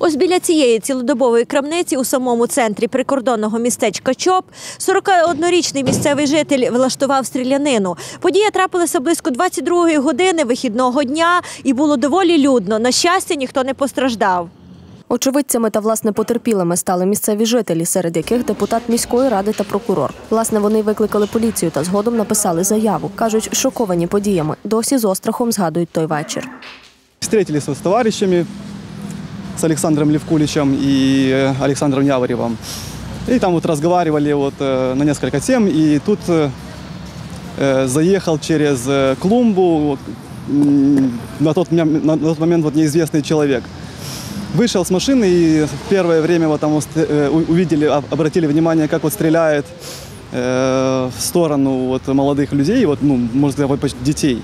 Ось біля цієї цілодобової крамниці у самому центрі прикордонного містечка Чоп 41-річний місцевий житель влаштував стрілянину. Подія трапилася близько 22-ї години вихідного дня і було доволі людно. На щастя, ніхто не постраждав. Очевидцями та, власне, потерпілими стали місцеві жителі, серед яких депутат міської ради та прокурор. Власне, вони викликали поліцію та згодом написали заяву. Кажуть, шоковані подіями. Досі з острахом згадують той вечір. Встретились с товарищами, с Александром Левкуличем и Александром Яворевым. И там вот разговаривали на несколько тем. И тут заехал через клумбу на тот момент неизвестный человек. Вышел с машины и в первое время увидели, обратили внимание, как стреляет в сторону молодых людей, можно сказать, детей.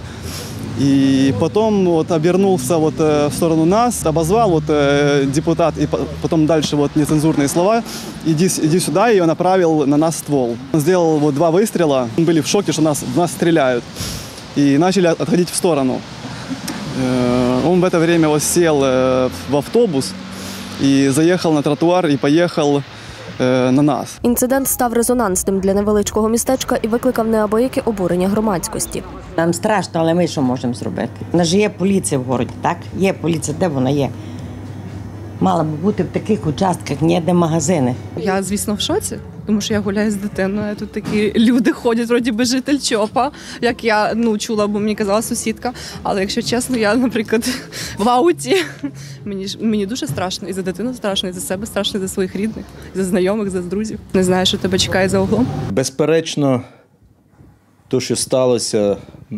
И потом обернулся в сторону нас, обозвал депутат, и потом дальше нецензурные слова. Иди сюда, и направил на нас ствол. Он сделал 2 выстрела. Мы были в шоке, что в нас стреляют. И начали отходить в сторону. Он в это время сел в автобус и заехал на тротуар и поехал на нас. Інцидент став резонансним для невеличкого містечка і викликав неабияке обурення громадськості. Нам страшно, але ми що можемо зробити? У нас же є поліція в городі, так? Є поліція, де вона є? Мала б бути в таких участках, ніде магазини. Я, звісно, в шоці, тому що я гуляю з дитиною. Тут такі люди ходять, вроді би житель Чопа, як я чула, бо мені казала сусідка. Але якщо чесно, я, наприклад, в ауті. Мені дуже страшно. І за дитину страшно, і за себе страшно, і за своїх рідних, і за знайомих, за друзів. Не знаю, що тебе чекає за углом. Безперечно, те, що сталося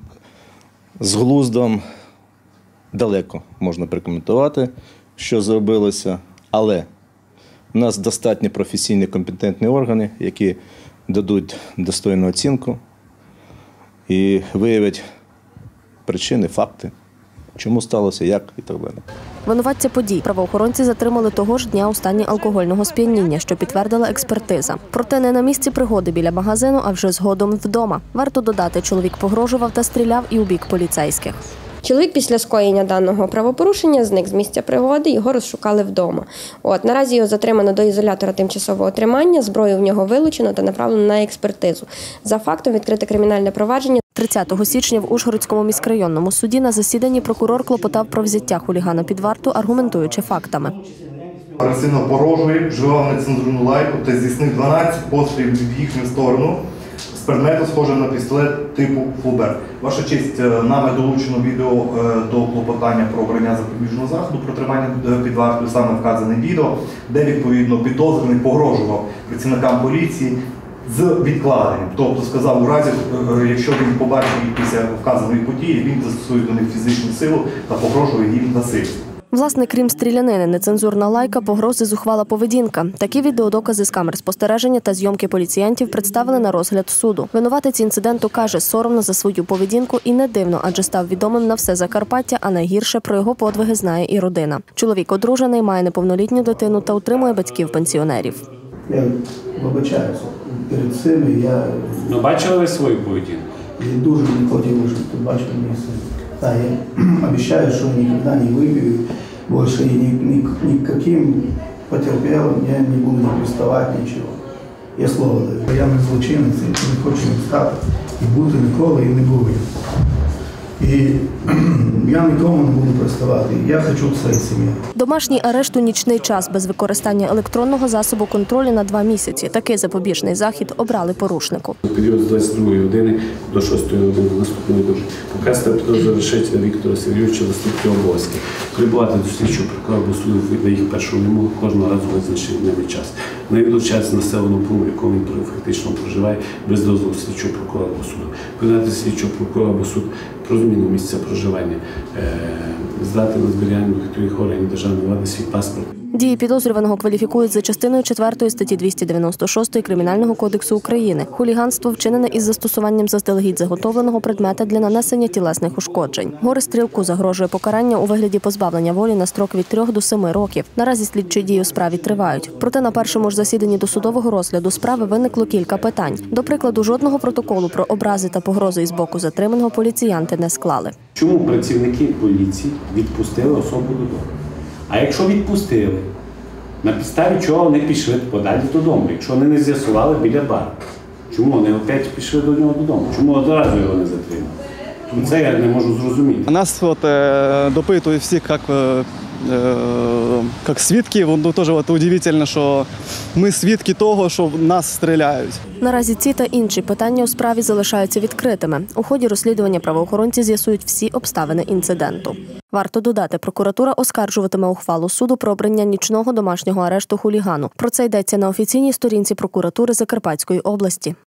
з глуздом, далеко можна прокоментувати, що зробилося, але у нас достатньо професійні компетентні органи, які дадуть достойну оцінку і виявлять причини, факти, чому сталося, як і так далі. Винуватця подій правоохоронці затримали того ж дня у стані алкогольного сп'яніння, що підтвердила експертиза. Проте не на місці пригоди біля магазину, а вже згодом вдома. Варто додати, чоловік погрожував та стріляв і у бік поліцейських. Чоловік після скоєння даного правопорушення зник з місця пригоди, його розшукали вдома. Наразі його затримано до ізолятора тимчасового тримання, зброю в нього вилучено та направлено на експертизу. За фактом відкрите кримінальне провадження. 30 січня в Ужгородському міськрайонному суді на засіданні прокурор клопотав про взяття хулігана під варту, аргументуючи фактами. Агресивно погрожує, вживав нецензурну лайку та здійснив 12 пострілів в їхню сторону з предмету, схожим на пістолет типу «Флубер». Ваша честь, нами долучено відео до клопотання про обрання запобіжного заходу, про тримання під вартою, саме вказане відео, де, відповідно, підозрюваний погрожував працівникам поліції з відкладенням. Тобто сказав, у разі, якщо він побачить їх після вказаної події, він застосує до них фізичну силу та погрожує їм насильством. Власне, крім стрілянини, нецензурна лайка, погрози, зухвала поведінка. Такі відеодокази з камер спостереження та зйомки поліціянтів представили на розгляд суду. Винуватець інциденту каже, соромно за свою поведінку і не дивно, адже став відомим на все Закарпаття, а найгірше про його подвиги знає і родина. Чоловік одружений, має неповнолітню дитину та утримує батьків-пенсіонерів. Я вибачаюся перед цим, Ну, бачили ви свою поведінку? Я дуже не хотів, щоб ти бачив мій син. Да, я обещаю, что никогда не выпью, больше никаким потерпелым я не буду не приставать, ничего. Я слово даю. Я не злочинець, я не хочу стати і бути ніколи і не буду. І я нікому не буду приставати. Я хочу своєї сім'ї. Домашній арешт у нічний час без використання електронного засобу контролю на 2 місяці. Такий запобіжний захід обрали порушнику. У період з 22 години до 6 години наступної доби показ підозрюваного Решетіна Віктора Сергійовича заступки обов'язки. Прибувати до слідчого прокурора суду на їх першу вимогу кожного разу визначений дневний час. Не відлучається з населеного пункту, в якому він фактично проживає, без дозволу слідчого прокурора або суду. Передати слідчого прокурора або суд про зміну місця проживання, здати на зберігання до органів державної влади свій паспорт. Дії підозрюваного кваліфікують за частиною 4 статті 296 Кримінального кодексу України. Хуліганство вчинене із застосуванням заздалегідь заготовленого предмета для нанесення тілесних ушкоджень. Горе-стрілку загрожує покарання у вигляді позбавлення волі на строк від 3 до 7 років. Наразі слідчі дії у справі тривають. Проте на першому ж засіданні досудового розгляду справи виникло кілька питань. До прикладу, жодного протоколу про образи та погрози із боку затриманого поліціянти не склали. Чому працівники поліції відпустили особу додому? А якщо відпустили, на підставі чого вони пішли подалі додому, якщо вони не з'ясували біля бару? Чому вони опять пішли до нього додому? Чому одразу його не затримали? Це я не можу зрозуміти. Нас допитують всі як свідків. Ну, теж удивительно, що ми свідки того, що в нас стріляють. Наразі ці та інші питання у справі залишаються відкритими. У ході розслідування правоохоронці з'ясують всі обставини інциденту. Варто додати, прокуратура оскаржуватиме ухвалу суду про обрання нічного домашнього арешту хулігану. Про це йдеться на офіційній сторінці прокуратури Закарпатської області.